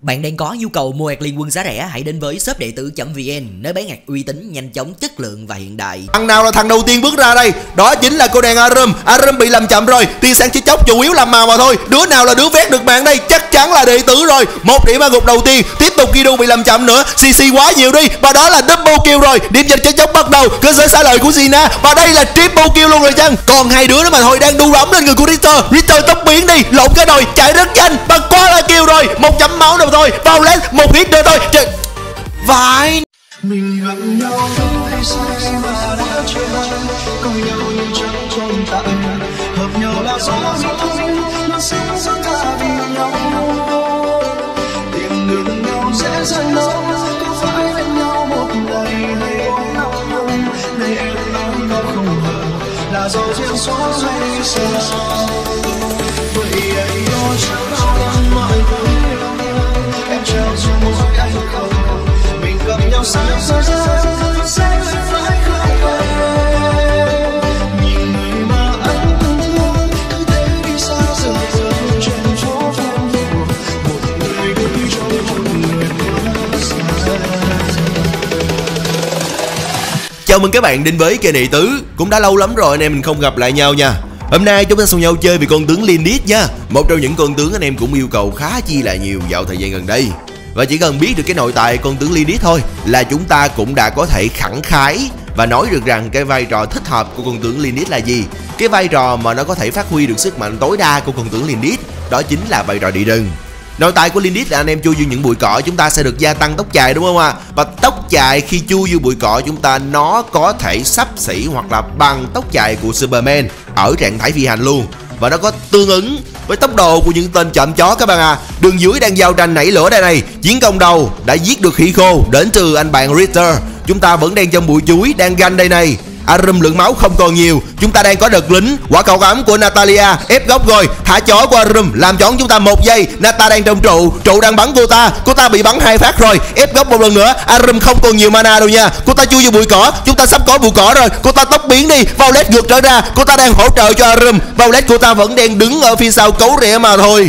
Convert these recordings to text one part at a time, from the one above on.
Bạn đang có nhu cầu mua hạt liên quân giá rẻ, hãy đến với shop đệ tử.vn, nơi bán hạt uy tín, nhanh chóng, chất lượng và hiện đại. Thằng nào là thằng đầu tiên bước ra đây? Đó chính là cô đàn Arum. Arum bị làm chậm rồi, tia sáng chết chóc chủ yếu làm màu mà thôi. Đứa nào là đứa vét được mạng đây? Chắc chắn là đệ tử rồi. Một điểm ở gục đầu tiên. Tiếp tục Kido bị làm chậm nữa. CC quá nhiều đi, và đó là double kill rồi. Điểm giật chết chóc bắt đầu. Cơ sở xả lời của Zina, và đây là triple kill luôn rồi chăng? Còn hai đứa nữa mà thôi, đang đu đóng lên người của Richter. Richter tốc biến đi, lộn cái đồi, chạy rất nhanh và quá là kill rồi. Một chấm máu nữa thôi, vào lên một hit nữa thôi. Trời, vãi. Mình gặp nhau thấy say và đã chia có nhau nhưng chẳng tồn tại, hợp nhau là gió mà sẽ dẫn ta vì nhau, tìm được nhau dễ dàng đâu, có phải bên nhau một ngày hay bao năm, này em nói có không hợp là do duyên số hay sao, vậy anh yêu chẳng bao lần mọi thứ em treo trên môi anh không, mình gặp nhau sáng sớm sẽ phải không về, nhìn người mà anh từng thương cứ thế đi xa dần dần trên chỗ em buồn, một người đứng trong một người quá xa. Chào mừng các bạn đến với kênh đệ tử. Cũng đã lâu lắm rồi anh em mình không gặp lại nhau nha. Hôm nay chúng ta cùng nhau chơi về con tướng Lindis nha. Một trong những con tướng anh em cũng yêu cầu khá chi là nhiều dạo thời gian gần đây. Và chỉ cần biết được cái nội tại con tướng Lindis thôi là chúng ta cũng đã có thể khẳng khái và nói được rằng cái vai trò thích hợp của con tướng Lindis là gì. Cái vai trò mà nó có thể phát huy được sức mạnh tối đa của con tướng Lindis, đó chính là vai trò đi rừng. Nội tại của Lindis là anh em chui vô những bụi cỏ chúng ta sẽ được gia tăng tốc chài, đúng không ạ? Và tốc chài khi chui vô bụi cỏ chúng ta nó có thể xấp xỉ hoặc là bằng tốc chài của Superman ở trạng thái phi hành luôn. Và nó có tương ứng với tốc độ của những tên trộm chó các bạn à. Đường dưới đang giao tranh nảy lửa đây này. Chiến công đầu đã giết được khỉ khô đến từ anh bạn Richter. Chúng ta vẫn đang trong bụi chuối đang ganh đây này. Arum lượng máu không còn nhiều. Chúng ta đang có đợt lính. Quả cầu ấm của Natalia ép góc rồi. Thả chó của Arum làm chón chúng ta 1 giây. Nata đang trong trụ đang bắn cô ta bị bắn 2 phát rồi. Ép góc một lần nữa. Arum không còn nhiều mana đâu nha. Cô ta chui vô bụi cỏ. Chúng ta sắp có bụi cỏ rồi. Cô ta tốc biến đi. Violet ngược trở ra. Cô ta đang hỗ trợ cho Arum. Violet cô ta vẫn đang đứng ở phía sau cấu rỉa mà thôi.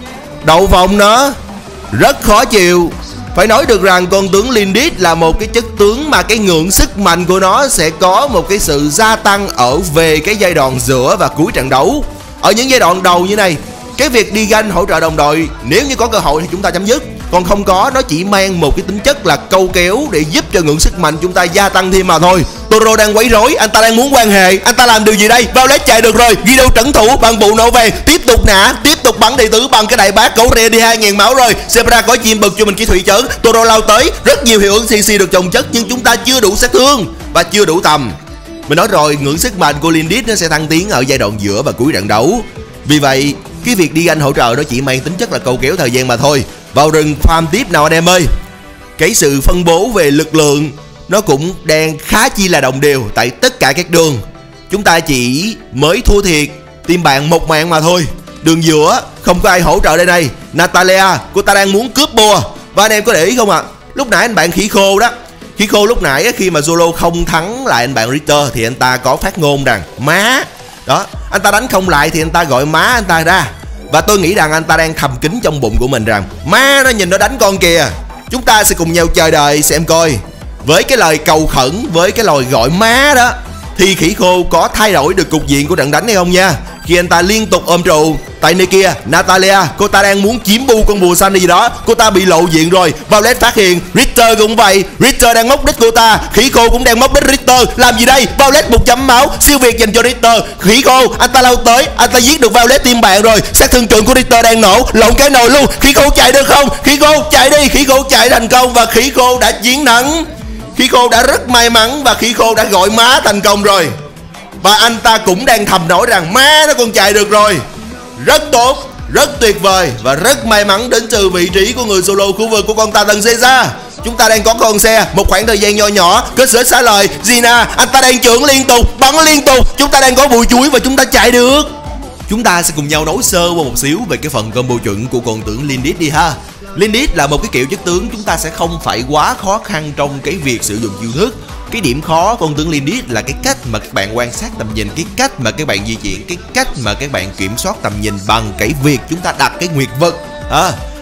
Đậu vòng nó rất khó chịu. Phải nói được rằng con tướng Lindis là một cái chất tướng mà cái ngưỡng sức mạnh của nó sẽ có một cái sự gia tăng ở về cái giai đoạn giữa và cuối trận đấu. Ở những giai đoạn đầu như này, cái việc đi ganh hỗ trợ đồng đội nếu như có cơ hội thì chúng ta chấm dứt. Còn không có, nó chỉ mang một cái tính chất là câu kéo để giúp cho ngưỡng sức mạnh chúng ta gia tăng thêm mà thôi. Toro đang quấy rối, anh ta đang muốn quan hệ, anh ta làm điều gì đây? Violet chạy được rồi, Guido trấn thủ bằng vụ nổ về, tiếp tục nã, tiếp tục bắn đệ tử bằng cái đại bác, cấu rìa đi 2000 máu rồi. Zebra có chim bực cho mình cái thủy chấn, Toro lao tới, rất nhiều hiệu ứng CC được chồng chất nhưng chúng ta chưa đủ sát thương và chưa đủ tầm. Mình nói rồi, ngưỡng sức mạnh của Lindis nó sẽ tăng tiến ở giai đoạn giữa và cuối trận đấu. Vì vậy, cái việc đi ganh hỗ trợ nó chỉ mang tính chất là câu kéo thời gian mà thôi. Vào rừng farm tiếp nào anh em ơi. Cái sự phân bố về lực lượng nó cũng đang khá chi là đồng đều tại tất cả các đường. Chúng ta chỉ mới thua thiệt team bạn 1 mạng mà thôi. Đường giữa không có ai hỗ trợ đây này. Natalia cô ta đang muốn cướp bùa. Và anh em có để ý không ạ? Lúc nãy anh bạn khỉ khô đó, khỉ khô lúc nãy khi mà Zolo không thắng lại anh bạn Richter thì anh ta có phát ngôn rằng má. Đó, anh ta đánh không lại thì anh ta gọi má anh ta ra. Và tôi nghĩ rằng anh ta đang thầm kín trong bụng của mình rằng má nó nhìn nó đánh con kìa. Chúng ta sẽ cùng nhau chờ đợi xem coi. Với cái lời cầu khẩn, với cái lời gọi má đó thì khỉ khô có thay đổi được cục diện của trận đánh hay không nha. Khi anh ta liên tục ôm trụ. Tại nơi kia Natalia cô ta đang muốn chiếm bu con bùa xanh hay gì đó. Cô ta bị lộ diện rồi. Violet phát hiện. Richter cũng vậy. Richter đang móc đích cô ta. Khỉ khô cũng đang móc đích Richter. Làm gì đây? Violet 1 chấm máu. Siêu việt dành cho Richter. Khỉ khô anh ta lao tới. Anh ta giết được Violet team bạn rồi. Sát thương trường của Richter đang nổ. Lộn cái nồi luôn. Khỉ khô chạy được không? Khỉ khô chạy đi. Khỉ khô chạy thành công và khỉ khô đã chiến thắng. Khỉ khô đã rất may mắn và khỉ khô đã gọi má thành công rồi. Và anh ta cũng đang thầm nói rằng má nó còn chạy được rồi. Rất tốt, rất tuyệt vời và rất may mắn đến từ vị trí của người solo khu vực của con tà thần Caesar. Chúng ta đang có con xe, một khoảng thời gian nho nhỏ, kết sở xả lời. Zina, anh ta đang chưởng liên tục, bắn liên tục. Chúng ta đang có bụi chuối và chúng ta chạy được. Chúng ta sẽ cùng nhau nói sơ qua một xíu về cái phần combo chuẩn của con tướng Lindis đi ha. Lindis là một cái kiểu chất tướng chúng ta sẽ không phải quá khó khăn trong cái việc sử dụng chiêu thức. Cái điểm khó con tướng Lindis là cái cách mà các bạn quan sát tầm nhìn, cái cách mà các bạn di chuyển, cái cách mà các bạn kiểm soát tầm nhìn bằng cái việc chúng ta đặt cái nguyệt vật.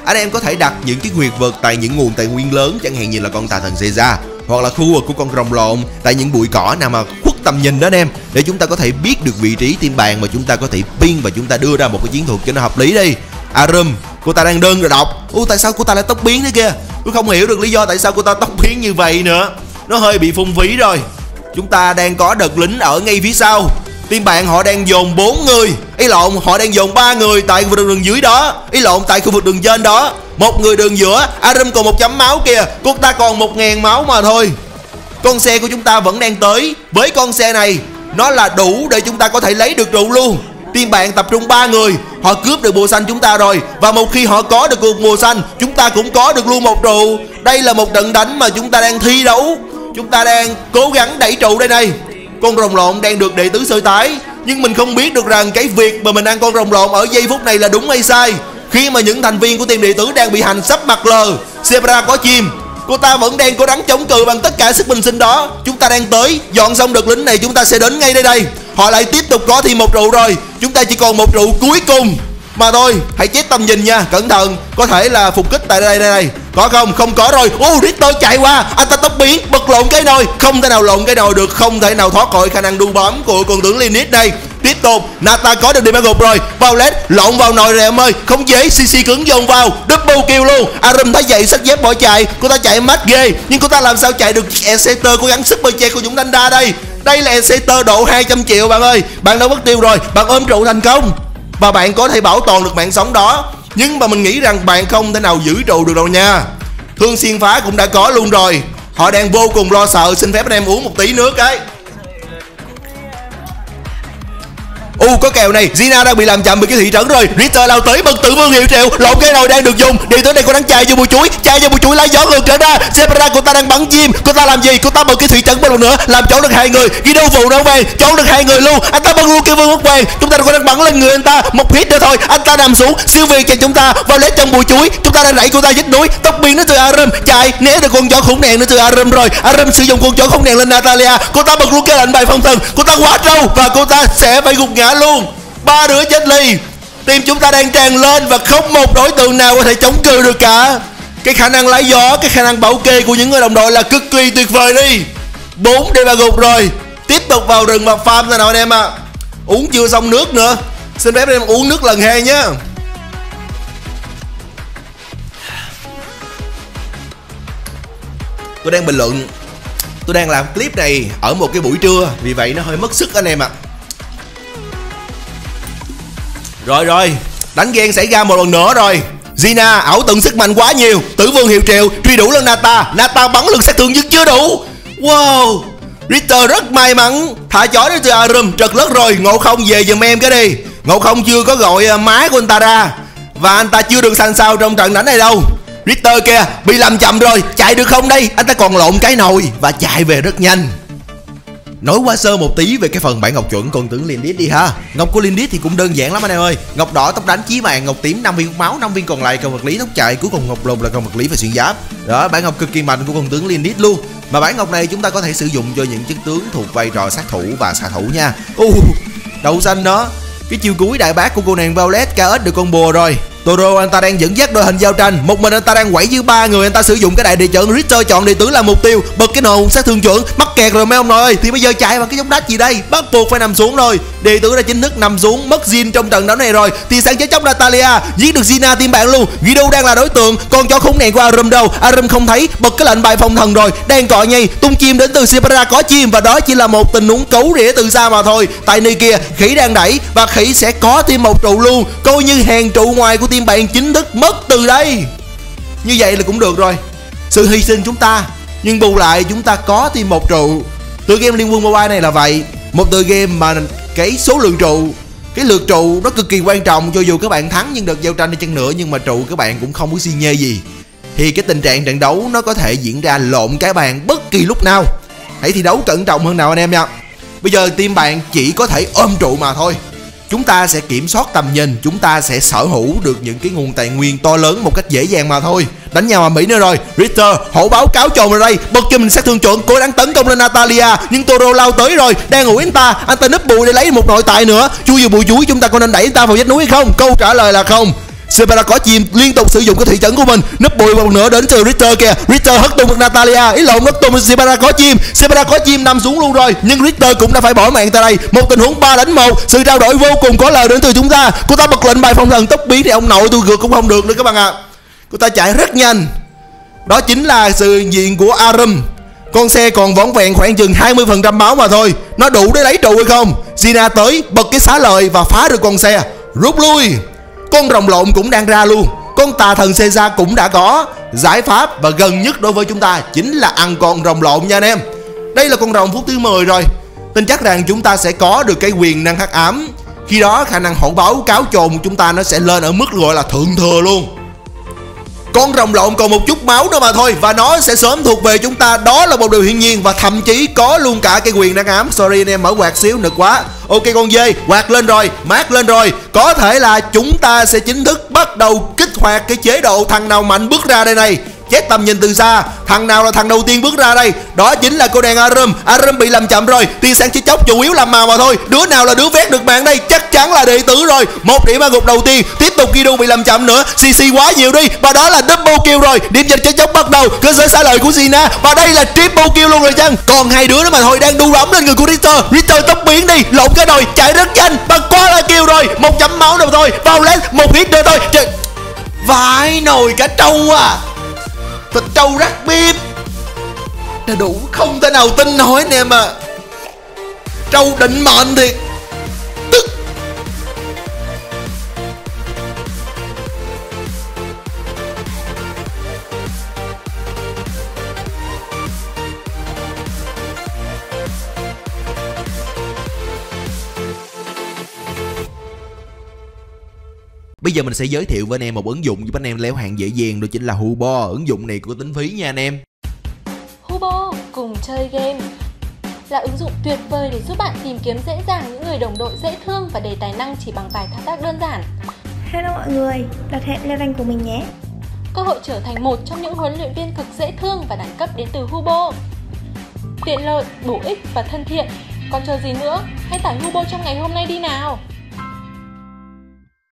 anh em có thể đặt những cái huyệt vật tại những nguồn tài nguyên lớn, chẳng hạn như là con tà thần Caesar, hoặc là khu vực của con rồng lộn tại những bụi cỏ nào mà khuất tầm nhìn đó anh em, để chúng ta có thể biết được vị trí team bạn và chúng ta có thể pin và chúng ta đưa ra một cái chiến thuật cho nó hợp lý đi. Arum, cô ta đang đơn rồi đọc. Tại sao cô ta lại tốc biến thế kia? Tôi không hiểu được lý do tại sao cô ta tốc biến như vậy nữa. Nó hơi bị phung phí rồi. Chúng ta đang có đợt lính ở ngay phía sau. Team bạn họ đang dồn 4 người. Họ đang dồn 3 người tại khu vực đường dưới đó. Tại khu vực đường trên đó. Một người đường giữa. Arum còn 1 chấm máu kìa. Cô ta còn 1000 máu mà thôi. Con xe của chúng ta vẫn đang tới. Với con xe này, nó là đủ để chúng ta có thể lấy được trụ luôn. Team bạn tập trung 3 người, họ cướp được bùa xanh chúng ta rồi. Và một khi họ có được cuộc bùa xanh, chúng ta cũng có được luôn một trụ. Đây là một trận đánh mà chúng ta đang thi đấu. Chúng ta đang cố gắng đẩy trụ đây này. Con rồng lộn đang được đệ tứ sơ tái. Nhưng mình không biết được rằng cái việc mà mình ăn con rồng lộn ở giây phút này là đúng hay sai. Khi mà những thành viên của team đệ tứ đang bị hành sắp mặt lờ. Zebra có chim. Cô ta vẫn đang cố gắng chống cự bằng tất cả sức bình sinh đó. Chúng ta đang tới. Dọn xong đợt lính này chúng ta sẽ đến ngay đây. Họ lại tiếp tục có thêm một trụ rồi. Chúng ta chỉ còn một trụ cuối cùng mà thôi. Hãy chết tầm nhìn nha, cẩn thận. Có thể là phục kích tại đây. Có không? Không có rồi. Richter chạy qua. Anh ta tốc biến, bật lộn cái nồi. Không thể nào lộn cái nồi được. Không thể nào thoát khỏi khả năng đu bám của con tướng Linnet đây. Tiếp tục, Nata có được điểm bao gục rồi. Violet lộn vào nồi rồi em ơi. Không dễ, CC cứng dồn vào. Double kill luôn. Arum thấy vậy xách dép bỏ chạy. Cô ta chạy mát ghê. Nhưng cô ta làm sao chạy được Exeter cố gắng super che của chúng đánh đa đây. Đây là Exeter độ 200 triệu bạn ơi. Bạn đã mất tiêu rồi. Bạn ôm trụ thành công. Và bạn có thể bảo toàn được mạng sống đó. Nhưng mà mình nghĩ rằng bạn không thể nào giữ trụ được đâu nha. Thương xuyên phá cũng đã có luôn rồi. Họ đang vô cùng lo sợ. Xin phép anh em uống một tí nước ấy. Có kèo này. Gina đang bị làm chậm bởi cái thị trấn rồi. Richter lao tới bật tử vương hiệu triệu. Lộn cái nồi đang được dùng. Đi tới đây cô đang chạy vô bụi chuối. Lấy gió ngược trở ra. Zebra cô ta đang bắn chim. Cô ta làm gì? Cô ta bật cái thị trấn một lần nữa. Làm trốn được 2 người. Ghi đâu vụ đâu vàng. Trốn được 2 người luôn. Anh ta bật luôn cái vương mất vàng. Chúng ta đang bắn lên người anh ta. Một hit nữa thôi. Anh ta nằm xuống. Siêu việt chạy chúng ta vào lấy trong bụi chuối. Chúng ta đang đẩy cô ta dứt núi. Tốc biến nó từ Arum. Chạy né được con chó khủng nèn nó từ Arum rồi. Arum sử dụng con chó khủng nèn lên Natalia. Cô ta bật luôn cái lệnh bài phong thần. Cô ta quá trâu và cô ta sẽ phải gục ngã luôn. 3 đứa chết ly. Team chúng ta đang tràn lên và không một đối tượng nào có thể chống cự được cả. Cái khả năng lái gió, cái khả năng bảo kê của những người đồng đội là cực kỳ tuyệt vời đi. 4 để bà gục rồi. Tiếp tục vào rừng mà farm ra nào anh em ạ. Uống chưa xong nước nữa. Xin phép em uống nước lần 2 nhé. Tôi đang bình luận. Tôi đang làm clip này ở một cái buổi trưa, vì vậy nó hơi mất sức anh em ạ. Rồi, đánh ghen xảy ra một lần nữa rồi. Gina ảo tưởng sức mạnh quá nhiều. Tử vương hiệu triệu truy đuổi lên Nata bắn lực sát thương nhưng chưa đủ. Wow, Richter rất may mắn thả chó đến từ Arum. Trật lất rồi. Ngộ Không về giùm em cái đi. Ngộ Không chưa có gọi má của anh ta ra và anh ta chưa được xanh sao trong trận đánh này đâu. Richter kìa bị làm chậm rồi. Chạy được không đây? Anh ta còn lộn cái nồi và chạy về rất nhanh. Nói qua sơ một tí về cái phần bản ngọc chuẩn con tướng Linnet đi ha. Ngọc của Linnet thì cũng đơn giản lắm anh em ơi. Ngọc đỏ tốc đánh chí mạng, ngọc tím 5 viên máu, 5 viên còn lại cầu vật lý tốc chạy, cuối cùng ngọc lùn là cầu vật lý và xuyên giáp. Đó, bản ngọc cực kỳ mạnh của con tướng Linnet luôn. Mà bản ngọc này chúng ta có thể sử dụng cho những chức tướng thuộc vai trò sát thủ và xạ thủ nha. Đậu xanh đó. Cái chiêu cuối đại bác của cô nàng Violet KS được con bùa rồi. Toro anh ta đang dẫn dắt đội hình giao tranh. Một mình anh ta đang quẩy dưới 3 người. Anh ta sử dụng cái đại địa trận. Richter chọn địa tử làm mục tiêu. Bật cái nồi sát thương chuẩn. Mắc kẹt rồi mấy ông nội ơi. Thì bây giờ chạy bằng cái giống đách gì đây? Bắt buộc phải nằm xuống rồi. Địa tử đã chính thức nằm xuống. Mất Jin trong trận đấu này rồi. Thì sáng chết chóc Natalia giết được Gina team bạn luôn. Guido đang là đối tượng. Con chó khủng này của Arum đâu? Arum không thấy. Bật cái lệnh bài phong thần rồi. Đang cọ nhây. Tung chim đến từ Zebra có chim. Và đó chỉ là một tình huống cấu rỉa từ xa mà thôi. Tại nơi kia khỉ đang đẩy. Và khỉ sẽ có thêm một trụ luôn. Coi như hàng trụ ngoài của team bạn chính thức mất từ đây. Như vậy là cũng được rồi. Sự hy sinh chúng ta, nhưng bù lại chúng ta có thêm một trụ. Tựa game Liên Quân Mobile này là vậy. Một tựa game mà cái số lượng trụ, cái lượt trụ nó cực kỳ quan trọng. Cho dù các bạn thắng nhưng đợt giao tranh đi chăng nữa, nhưng mà trụ các bạn cũng không có xi nhê gì, thì cái tình trạng trận đấu nó có thể diễn ra lộn cái bàn bất kỳ lúc nào. Hãy thi đấu cẩn trọng hơn nào anh em nha. Bây giờ team bạn chỉ có thể ôm trụ mà thôi. Chúng ta sẽ kiểm soát tầm nhìn. Chúng ta sẽ sở hữu được những cái nguồn tài nguyên to lớn một cách dễ dàng mà thôi. Đánh nhau mà Mỹ nữa rồi. Richter hổ báo cáo chồn rồi đây. Bật cho mình sát thương chuẩn. Cố đang tấn công lên Natalia. Nhưng Toro lao tới rồi. Đang ủi anh ta. Anh ta núp bụi để lấy một nội tại nữa. Chui vào bụi chuối. Chúng ta có nên đẩy anh ta vào vách núi hay không? Câu trả lời là không. Separa có chim liên tục sử dụng cái thị trấn của mình, nấp bụi một nữa đến từ Richter kìa. Richter hất tung được Natalia, ý lộn hất tung Separa có chim nằm xuống luôn rồi, nhưng Richter cũng đã phải bỏ mạng tại đây. Một tình huống 3 đánh 1, sự trao đổi vô cùng có lời đến từ chúng ta. Cô ta bật lệnh bài phong thần tốc biến thì ông nội tôi gượt cũng không được nữa các bạn ạ. Cô ta chạy rất nhanh. Đó chính là sự hiện diện của Arum. Con xe còn vỏn vẹn khoảng chừng 20% máu mà thôi, nó đủ để lấy trụ hay không? Gina tới bật cái xá lợi và phá được con xe, rút lui. Con rồng lộn cũng đang ra luôn. Con tà thần Caesar cũng đã có giải pháp, và gần nhất đối với chúng ta chính là ăn con rồng lộn nha anh em. Đây là con rồng phút thứ 10 rồi. Tin chắc rằng chúng ta sẽ có được cái quyền năng hắc ám. Khi đó khả năng hổ báo cáo trồn của chúng ta nó sẽ lên ở mức gọi là thượng thừa luôn. Con rồng lộn còn một chút máu nữa mà thôi, và nó sẽ sớm thuộc về chúng ta. Đó là một điều hiển nhiên, và thậm chí có luôn cả cái quyền năng ám. Sorry anh em, mở quạt xíu nực quá. Ok con dê, quạt lên rồi, mát lên rồi. Có thể là chúng ta sẽ chính thức bắt đầu kích hoạt cái chế độ thằng nào mạnh bước ra đây này. Chết tầm nhìn từ xa, thằng nào là thằng đầu tiên bước ra đây? Đó chính là cô đàn Arum. Arum bị làm chậm rồi, tia sáng chết chóc chủ yếu làm màu mà thôi. Đứa nào là đứa vét được mạng đây? Chắc chắn là đệ tử rồi. Một điểm ma ngục đầu tiên. Tiếp tục Kido bị làm chậm nữa, CC quá nhiều đi, và đó là double kill rồi. Điểm giật chết chóc bắt đầu, cơ sở xả lợi của Gina, và đây là triple kill luôn rồi chăng? Còn hai đứa nữa mà thôi, đang đu đóng lên người của Richter tốc biến đi, lộn cái đồi, chạy rất nhanh, và quá là kill rồi. Một chấm máu nữa thôi, vào lên, một hit nữa thôi. Trời, vãi nồi cả trâu à, thịt trâu rắc bếp là đủ không thể nào tin nổi anh em à. Trâu định mệnh thiệt. Tức. Bây giờ mình sẽ giới thiệu với anh em một ứng dụng giúp anh em léo hàng dễ dàng, đó chính là Hubo. Ứng dụng này có tính phí nha anh em. Hubo cùng chơi game là ứng dụng tuyệt vời để giúp bạn tìm kiếm dễ dàng những người đồng đội dễ thương và đầy tài năng chỉ bằng vài thao tác đơn giản. Hello mọi người, đặt hẹn level của mình nhé. Cơ hội trở thành một trong những huấn luyện viên cực dễ thương và đẳng cấp đến từ Hubo. Tiện lợi, bổ ích và thân thiện. Còn chờ gì nữa? Hãy tải Hubo trong ngày hôm nay đi nào.